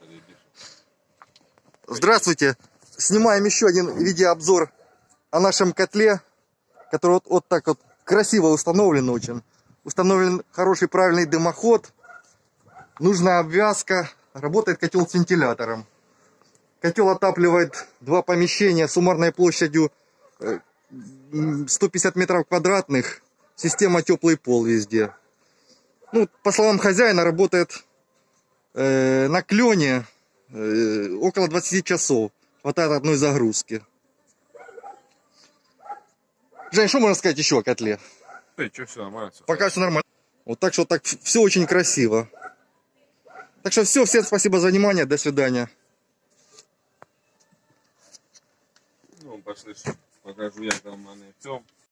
Здравствуйте! Снимаем еще один видеообзор о нашем котле, который вот так вот красиво установлен очень. Установлен хороший правильный дымоход, нужная обвязка, работает котел с вентилятором. Котел отапливает два помещения суммарной площадью 150 метров квадратных, система теплый пол везде. Ну, по словам хозяина, работает на клене около 20 часов. Хватает одной загрузки. Жень, что можно сказать еще о котле? Да, что, все нормально. Пока все нормально. Вот так что так все очень красиво. Так что все, всем спасибо за внимание, до свидания. Ну, пошли, покажу, як там в мене в цьому.